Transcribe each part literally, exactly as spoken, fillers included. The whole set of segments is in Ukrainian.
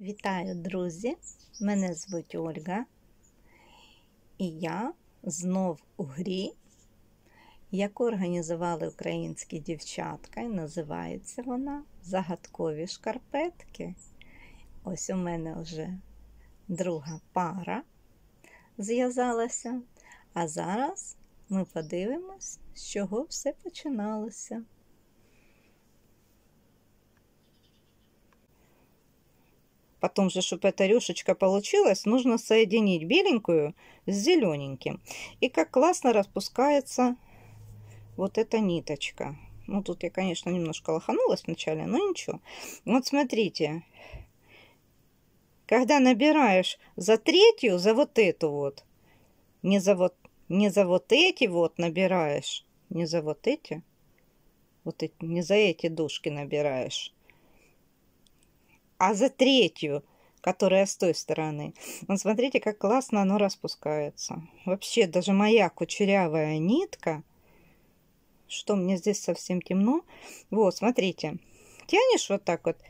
Вітаю, друзі! Мене звуть Ольга, і я знов у грі, яку організували українські дівчатка, і називається вона «Загадкові шкарпетки». Ось у мене вже друга пара зв'язалася, а зараз ми подивимось, з чого все починалося. Потом же, чтобы эта рюшечка получилась, нужно соединить беленькую с зелененьким. И как классно распускается вот эта ниточка. Ну, тут я, конечно, немножко лоханулась вначале, но ничего. Вот смотрите. Когда набираешь за третью, за вот эту вот, не за вот, не за вот эти вот набираешь, не за вот эти, вот эти, не за эти дужки набираешь, а за третью, которая с той стороны. Вот смотрите, как классно оно распускается. Вообще, даже моя кучерявая нитка, что мне здесь совсем темно. Вот, смотрите, тянешь вот так вот.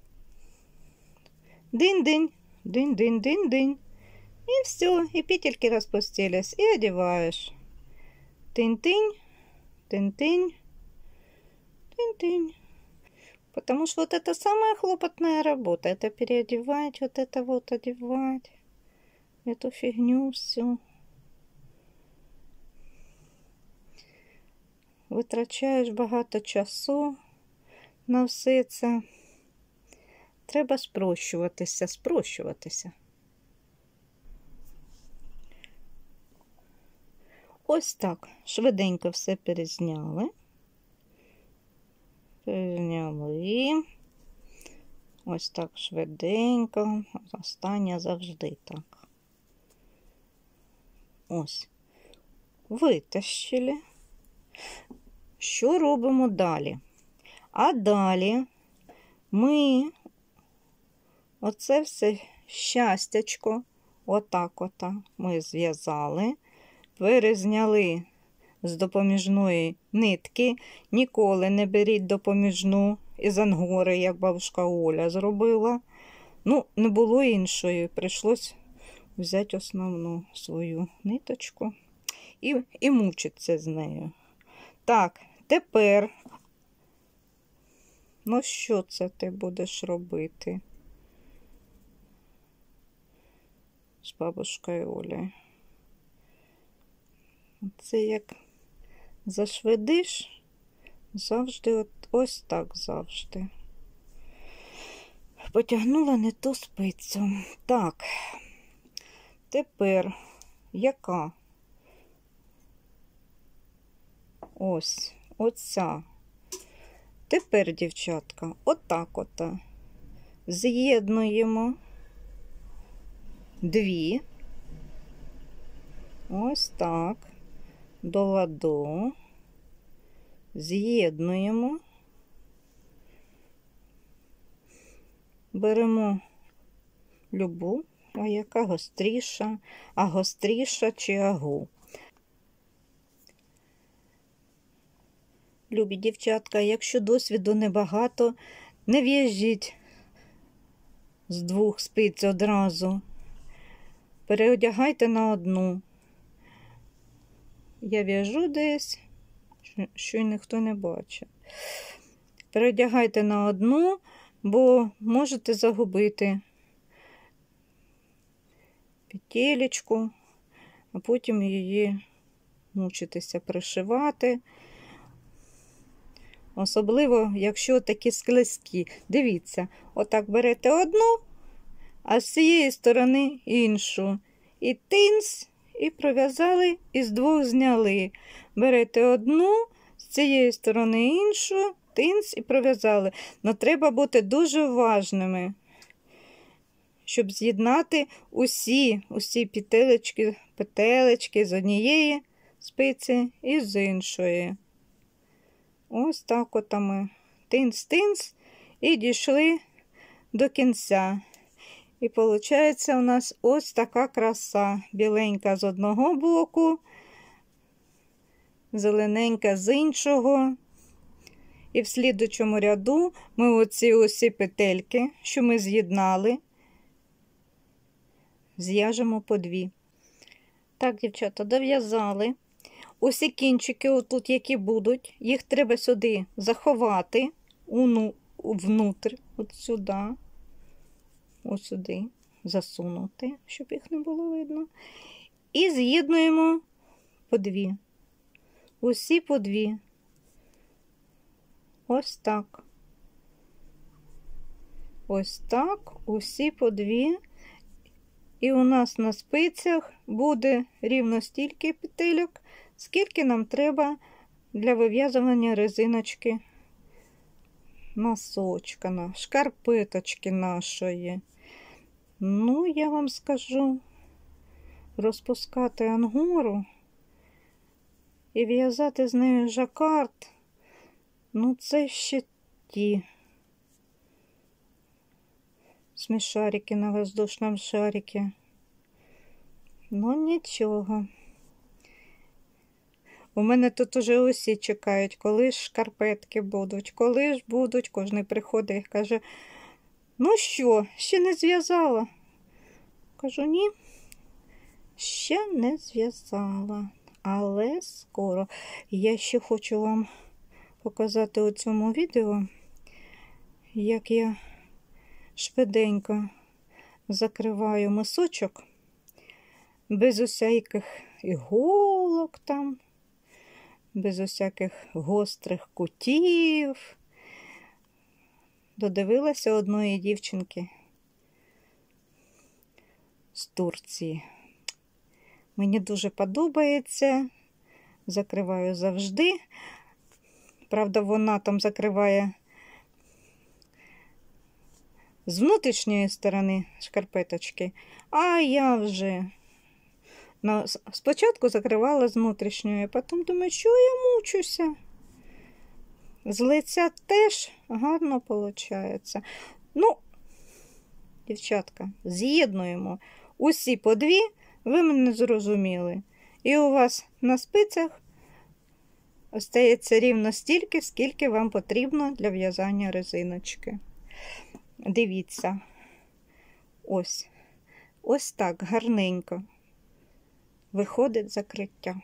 Дынь-дынь, дынь-дынь-дынь-дынь. И все, и петельки распустились, и одеваешь. Тынь-тынь, тынь-тынь, тынь-тынь. Потому что вот это самая хлопотная работа. Это переодевать, вот это вот одевать. Эту фигню всю. Витрачаєш багато часу на все це. Треба спрощуватися, спрощуватися. Ось так. Швиденько все перезняли. Перезняли. Ось так швиденько. Останнє завжди так. Ось. Витащили. Що робимо далі? А далі ми оце все щастячко, отак ота ми зв'язали, перезняли з допоміжної нитки. Ніколи не беріть допоміжну із ангори, як бабушка Оля зробила. Ну, не було іншої, прийшлось взяти основну свою ниточку і, і мучитися з нею. Так, тепер, ну що це ти будеш робити з бабушкою Олею? Це як зашвидиш, завжди от, ось так завжди. Потягнула не ту спицю. Так, тепер яка? Ось, оця. Тепер, дівчатка, отак от з'єднуємо дві. Ось так. До ладу. З'єднуємо. Беремо любу, а яка гостріша, а гостріша чи агу. Любі дівчатка, якщо досвіду небагато, не в'яжіть з двох спиць одразу. Переодягайте на одну. Я в'яжу десь, що й ніхто не бачить. Переодягайте на одну, бо можете загубити петелечку, а потім її мучитися пришивати. Особливо, якщо такі склизькі. Дивіться, отак берете одну, а з цієї сторони іншу. І тинц, і пров'язали, і з двох зняли. Берете одну, з цієї сторони іншу, тинц, і пров'язали. Но треба бути дуже уважними, щоб з'єднати усі, усі петелечки, петелечки з однієї спиці і з іншої. Ось так от ми тинц-тинц і дійшли до кінця. І виходить у нас ось така краса. Біленька з одного боку, зелененька з іншого. І в слідучому ряду ми оці усі петельки, що ми з'єднали, зв'яжемо по дві. Так, дівчата, дов'язали. Усі кінчики, отут, які будуть, їх треба сюди заховати, уну, внутрь, от сюди, от сюди засунути, щоб їх не було видно. І з'єднуємо по дві. Усі по дві. Ось так. Ось так, усі по дві. І у нас на спицях буде рівно стільки петельок, скільки нам треба для вив'язування резиночки носочка, шкарпеточки нашої. Ну, я вам скажу, розпускати ангору і в'язати з нею жакард, ну це ще ті смішарики на воздушному шарике. Ну, нічого. У мене тут уже усі чекають, коли ж шкарпетки будуть, коли ж будуть. Кожен приходить і каже, ну що, ще не зв'язала? Кажу, ні, ще не зв'язала, але скоро. Я ще хочу вам показати у цьому відео, як я швиденько закриваю мисочок, без усяких іголок там, без усяких гострих кутів. Додивилася одної дівчинки з Турції. Мені дуже подобається, закриваю завжди. Правда, вона там закриває з внутрішньої сторони шкарпеточки, а я вже ну, спочатку закривала з внутрішньої, а потім думаю, що я мучуся. З лиця теж гарно виходить. Ну, дівчатка, з'єднуємо усі по дві, ви мене зрозуміли. І у вас на спицях остається рівно стільки, скільки вам потрібно для в'язання резиночки. Дивіться, ось, ось так гарненько виходить закриття.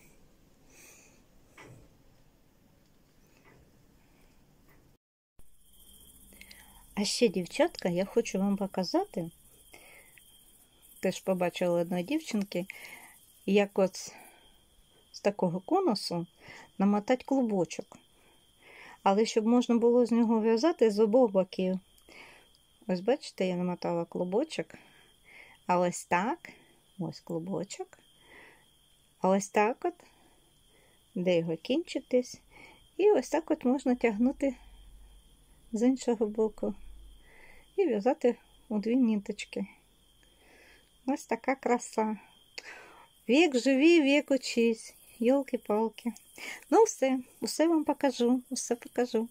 А ще, дівчатка, я хочу вам показати, теж побачила одної дівчинки, як от з такого конусу намотати клубочок. Але щоб можна було з нього в'язати з обох боків. Ось бачите, я намотала клубочок. А ось так, ось клубочок. А ось так от, де його кінчик десь. І ось так от можна тягнути з іншого боку. І в'язати у дві ниточки. Ось така краса. Вік живі, вік учись. Йолки-палки. Ну все, усе вам покажу, усе покажу.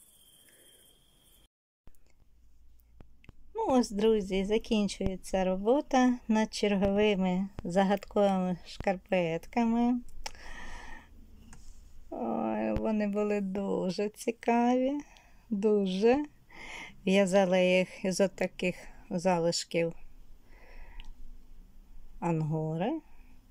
Ну ось, друзі, закінчується робота над черговими загадковими шкарпетками. Ой, вони були дуже цікаві, дуже. В'язала їх із отаких залишків ангори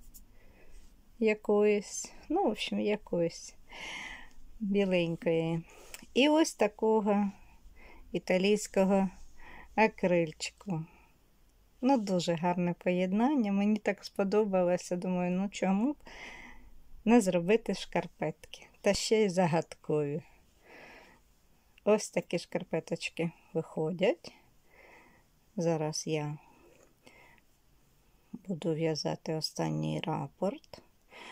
якоїсь, ну, в общем, якоїсь біленької. І ось такого італійського акрильчику. Ну, дуже гарне поєднання. Мені так сподобалося. Думаю, ну чому б не зробити шкарпетки? Та ще й загадкові. Ось такі шкарпеточки виходять. Зараз я буду в'язати останній рапорт.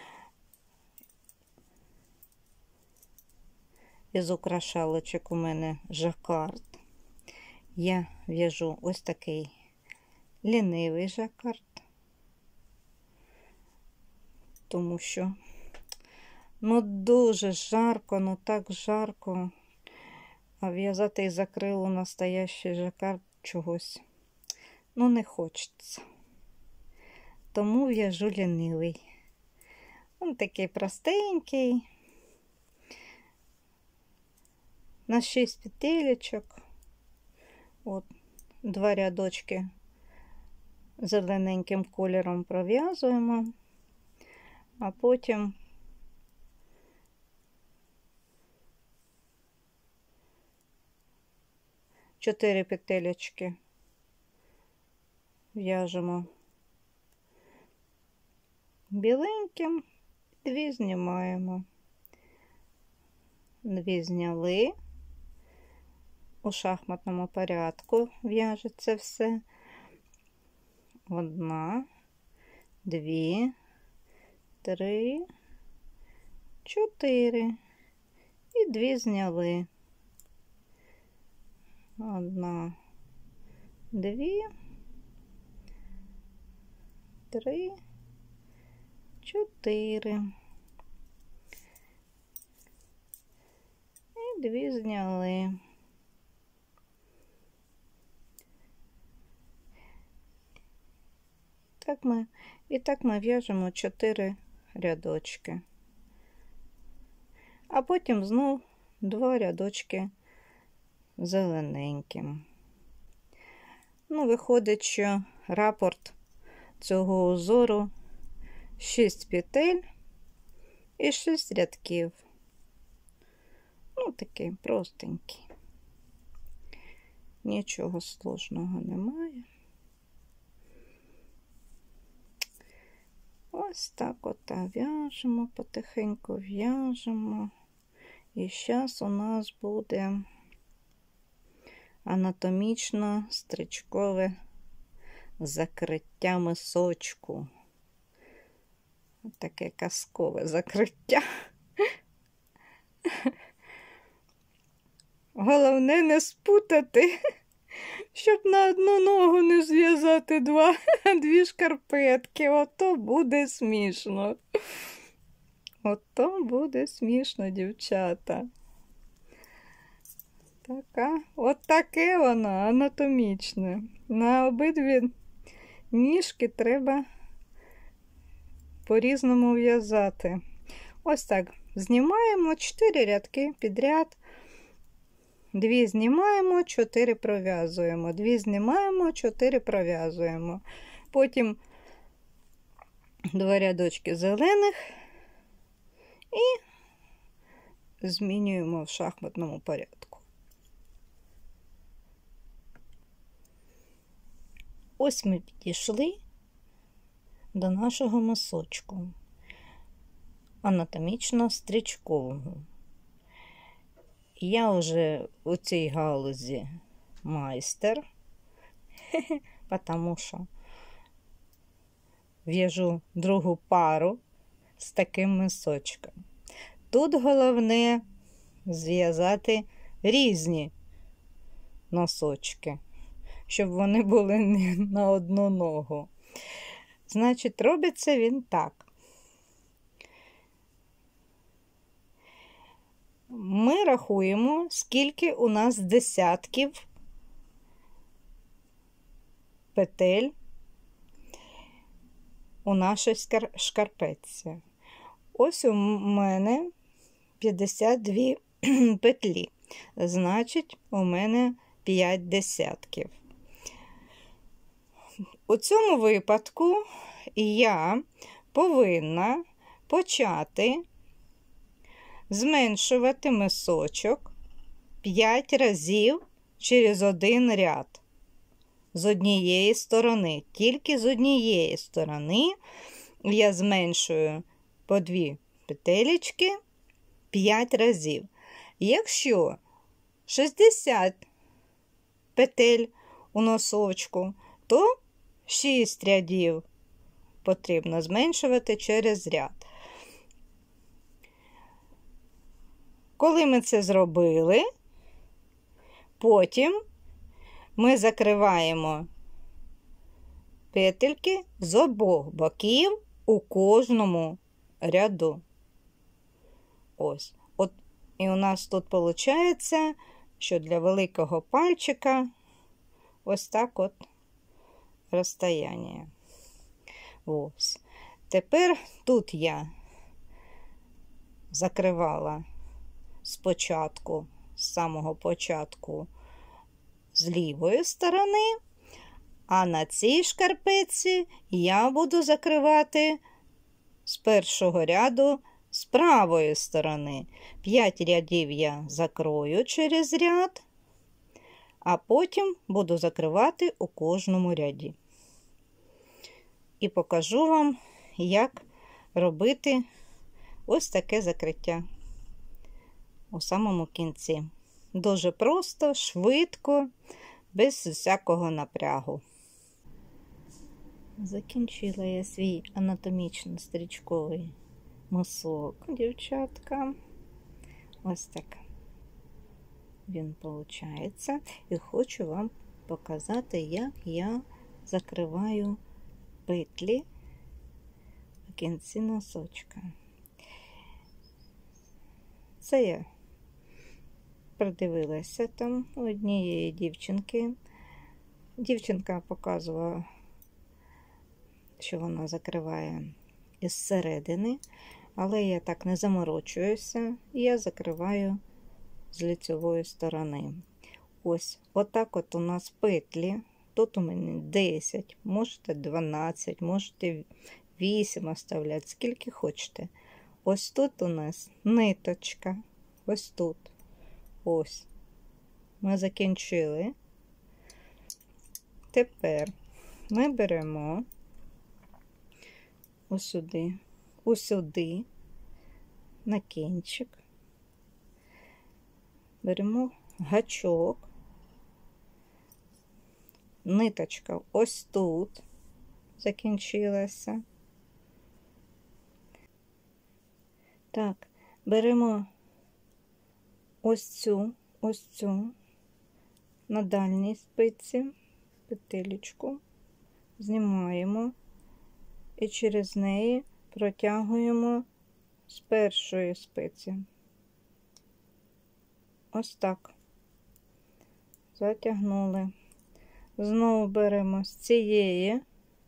Із украшалочок у мене жакард. Я в'яжу ось такий лінивий жакард, тому що ну дуже жарко, ну так жарко, а в'язати із акрилу настоящий жакард чогось, ну не хочеться. Тому в'яжу лінивий. Він такий простенький, на шість петелечок. От, два рядочки зелененьким кольором пров'язуємо, а потім чотири петелечки в'яжемо біленьким, дві знімаємо. Дві зняли. У шахматному порядку в'яжеться все. Одна, дві, три, чотири. І дві зняли. Одна, дві, три, чотири. І дві зняли. Так ми, і так ми в'яжемо чотири рядочки. А потім знов два рядочки зелененьким. Ну, виходить, що рапорт цього узору шість петель і шість рядків. Ну, такий простенький. Нічого сложного немає. Ось так от в'яжемо, потихеньку в'яжемо. І зараз у нас буде анатомічно стрічкове закриття мисочку. Таке казкове закриття. Головне не спутати, щоб на одну ногу не зв'язати два, дві шкарпетки. Ото буде смішно. Ото буде смішно, дівчата. Така, от таке воно анатомічне. На обидві ніжки треба по-різному в'язати. Ось так. Знімаємо чотири рядки підряд. Дві знімаємо, чотири пров'язуємо. Дві знімаємо, чотири пров'язуємо. Потім два рядочки зелених і змінюємо в шахматному порядку. Ось ми підійшли до нашого мисочку анатомічно-стрічкового. Я вже у цій галузі майстер, тому що в'яжу другу пару з таким мисочком. Тут головне зв'язати різні носочки, щоб вони були не на одну ногу. Значить, робиться він так. Ми рахуємо, скільки у нас десятків петель у нашій шкарпетці. Ось у мене п'ятдесят дві петлі. Значить, у мене п'ять десятків. У цьому випадку я повинна почати зменшувати мисочок п'ять разів через один ряд з однієї сторони. Тільки з однієї сторони я зменшую по дві петелечки п'ять разів. Якщо шістдесят петель у носочку, то шість рядів потрібно зменшувати через ряд. Коли ми це зробили, потім ми закриваємо петельки з обох боків у кожному ряду. Ось. От, і у нас тут виходить, що для великого пальчика ось так от розстояння. Ось. Тепер тут я закривала спочатку, з самого початку з лівої сторони, А на цій шкарпетці я буду закривати з першого ряду з правої сторони. П'ять рядів я закрою через ряд, а потім буду закривати у кожному ряді. І покажу вам, як робити ось таке закриття у самому кінці. Дуже просто, швидко, без всякого напрягу. Закінчила я свій анатомічно-стрічковий мисок, дівчатка. Ось так він виходить. І хочу вам показати, як я закриваю петлі в кінці носочка. Це я придивилася там у однієї дівчинки. Дівчинка показувала, що вона закриває із середини, але я так не заморочуюся, я закриваю з лицевої сторони. Ось, отак от у нас петлі. Тут у мене десять, можете дванадцять, можете вісім оставляти, скільки хочете. Ось тут у нас ниточка, ось тут. Ось. Ми закінчили. Тепер ми беремо ось сюди, ось сюди, на кінчик. Беремо гачок. Ниточка ось тут закінчилася. Так, беремо ось цю, ось цю на дальній спиці петелечку, знімаємо і через неї протягуємо з першої спиці. Ось так. Затягнули. Знову беремо з цієї,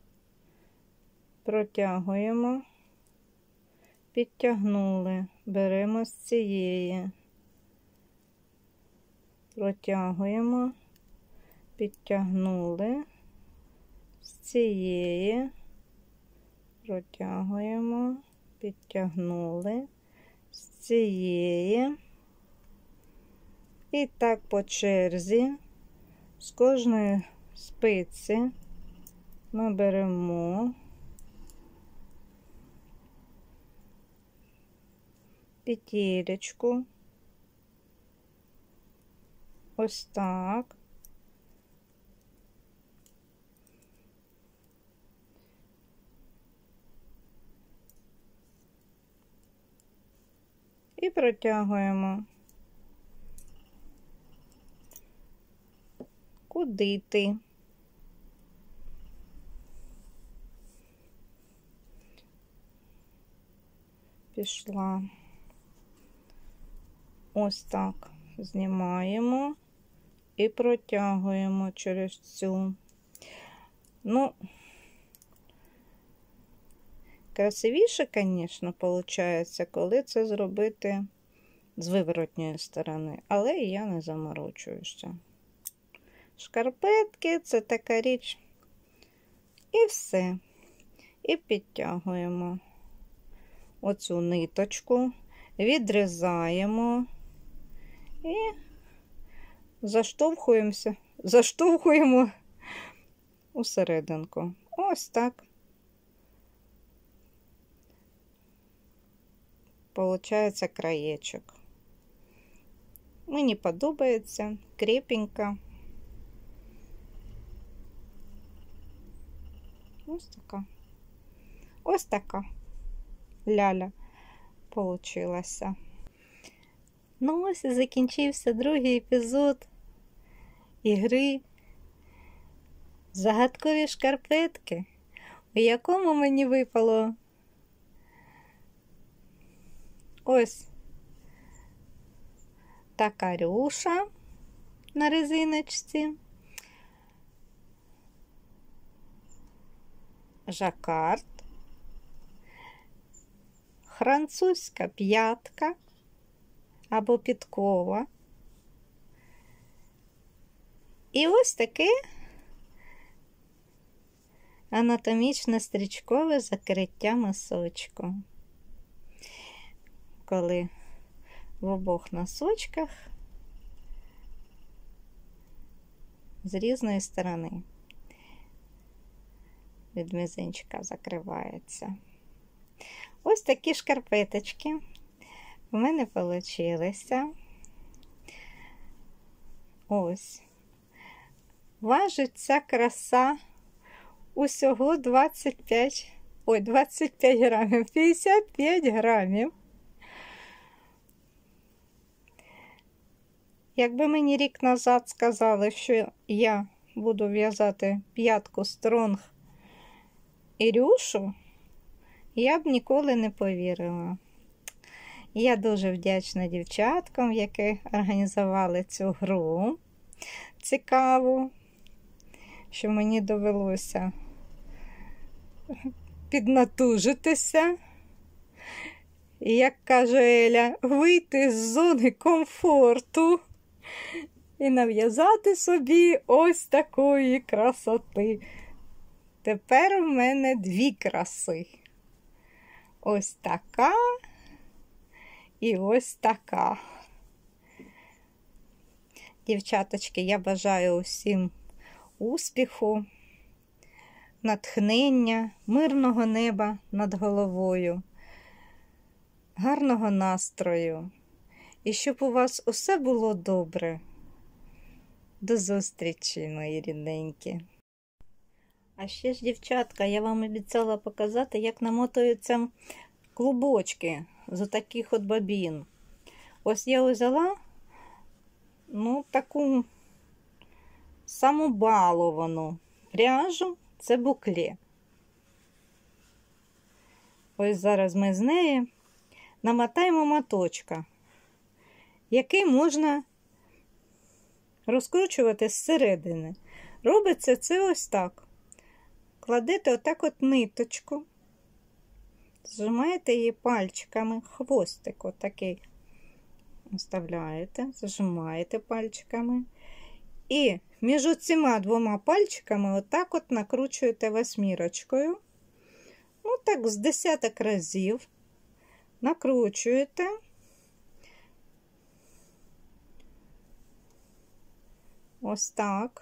протягуємо, підтягнули, беремо з цієї, протягуємо, підтягнули, з цієї, протягуємо, підтягнули, з цієї. І так по черзі, з кожної спиці ми беремо, петелечку, ось так. І протягуємо. Куди ти? Пішла. Ось так знімаємо і протягуємо через цю. Ну, красивіше, звісно, виходить, коли це зробити з виворотньої сторони, але я не заморочуюся. Шкарпетки – це така річ. І все. І підтягуємо оцю ниточку, відрізаємо і заштовхуємося, заштовхуємо у серединку. Ось так. Получається краєчок. Мені подобається, крепенько. Ось така. Ось така ляля получилася. Ну ось і закінчився другий епізод ігри «Загадкові шкарпетки», у якому мені випало ось така рюша на резиночці, жакард, французька п'ятка або підкова. І ось таке анатомічне стрічкове закриття носочку. Коли в обох носочках з різної сторони від мізинчика закривається. Ось такі шкарпеточки в мене получилися. Ось. Важить ця краса усього двадцять п'ять, ой, двадцять п'ять грамів, п'ятдесят п'ять грамів. Якби мені рік назад сказали, що я буду в'язати п'ятку стронг і рюшу, я б ніколи не повірила. Я дуже вдячна дівчаткам, які організували цю гру цікаву, що мені довелося піднатужитися. І, як каже Еля, вийти з зони комфорту і нав'язати собі ось такої красоти. Тепер у мене дві краси. Ось така і ось така. Дівчаточки, я бажаю усім успіху, натхнення, мирного неба над головою, гарного настрою. І щоб у вас усе було добре. До зустрічі, мої рідненькі. А ще ж, дівчатка, я вам обіцяла показати, як намотуються клубочки з таких от бобін. Ось я взяла, ну, таку самобаловану пряжу, це букле. Ось зараз ми з неї намотаємо моточка, який можна розкручувати зсередини. Робиться це ось так. Кладете отак от ниточку, зжимаєте її пальчиками, хвостик отакий вставляєте, зжимаєте пальчиками. І між цими двома пальчиками отак от накручуєте восьмірочкою. Ну так з десяток разів накручуєте. Ось так.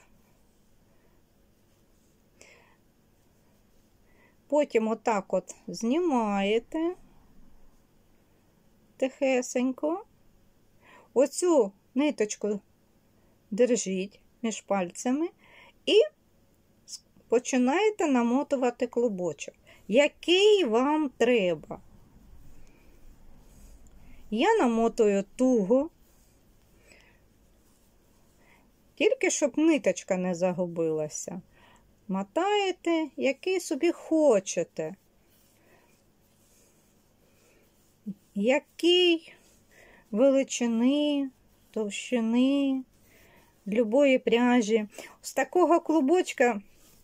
Потім отак от знімаєте тихесенько. Оцю ниточку держіть між пальцями і починаєте намотувати клубочок, який вам треба. Я намотую туго, тільки щоб ниточка не загубилася. Мотаєте, який собі хочете. Який величини, товщини, любої пряжі. З такого клубочка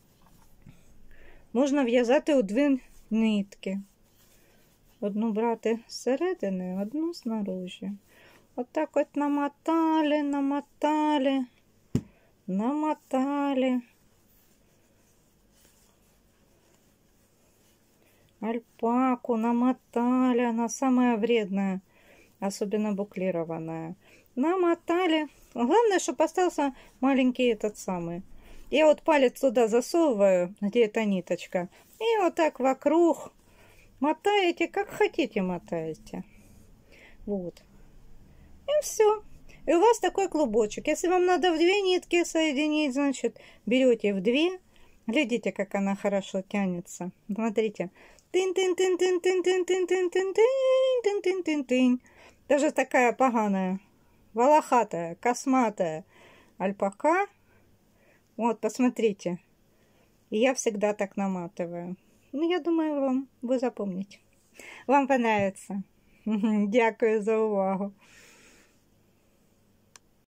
можна в'язати у дві нитки. Одну брати зсередини, одну знаружі. Отак от намотали, намотали, намотали. Альпаку намотали, она самая вредная, особенно буклированная. Намотали. Главное, чтобы остался маленький этот самый. Я вот палец туда засовываю, где эта ниточка. И вот так вокруг мотаете, как хотите мотаете. Вот. И все. И у вас такой клубочек. Если вам надо в две нитки соединить, значит, берете в две. Глядите, как она хорошо тянется. Смотрите. Тын-тын-тын-тын-тын-тын-тын-тын-тын-тын-тын-тын. Даже такая поганая, волохатая, косматая альпака. Вот, посмотрите. И я всегда так наматываю. Ну, я думаю, вам вы запомните. Вам понравится. Дякую за увагу.